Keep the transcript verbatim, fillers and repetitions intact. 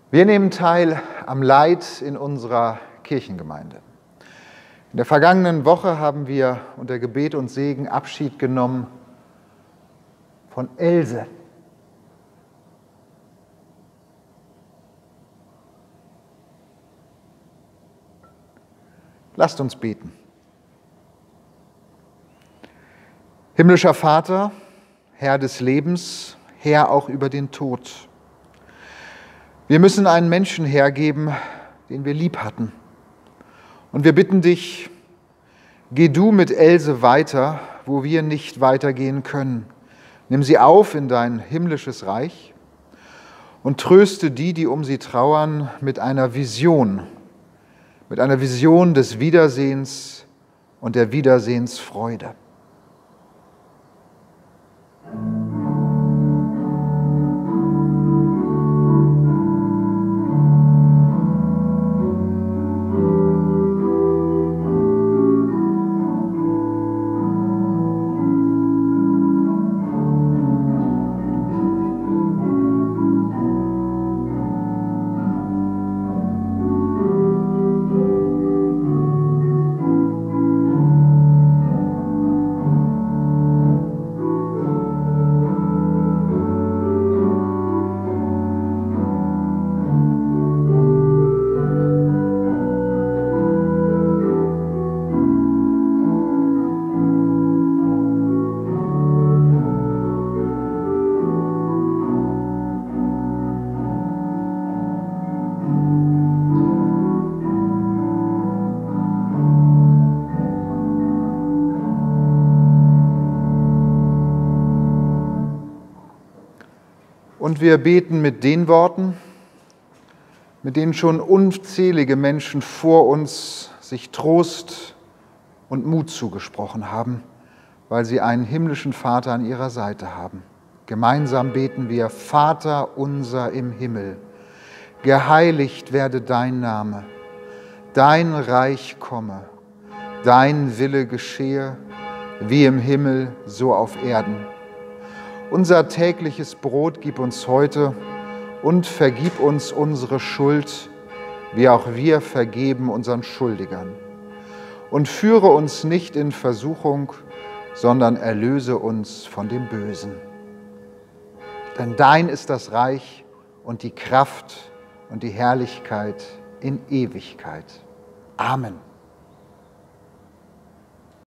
Wir nehmen teil am Leid in unserer Kirchengemeinde. In der vergangenen Woche haben wir unter Gebet und Segen Abschied genommen von Else. Lasst uns beten. Himmlischer Vater, Herr des Lebens, Herr auch über den Tod. Wir müssen einen Menschen hergeben, den wir lieb hatten. Und wir bitten dich, geh du mit Else weiter, wo wir nicht weitergehen können. Nimm sie auf in dein himmlisches Reich und tröste die, die um sie trauern, mit einer Vision, mit einer Vision des Wiedersehens und der Wiedersehensfreude. Und wir beten mit den Worten, mit denen schon unzählige Menschen vor uns sich Trost und Mut zugesprochen haben, weil sie einen himmlischen Vater an ihrer Seite haben. Gemeinsam beten wir: Vater unser im Himmel, geheiligt werde dein Name, dein Reich komme, dein Wille geschehe, wie im Himmel, so auf Erden. Unser tägliches Brot gib uns heute und vergib uns unsere Schuld, wie auch wir vergeben unseren Schuldigern. Und führe uns nicht in Versuchung, sondern erlöse uns von dem Bösen. Denn dein ist das Reich und die Kraft und die Herrlichkeit in Ewigkeit. Amen.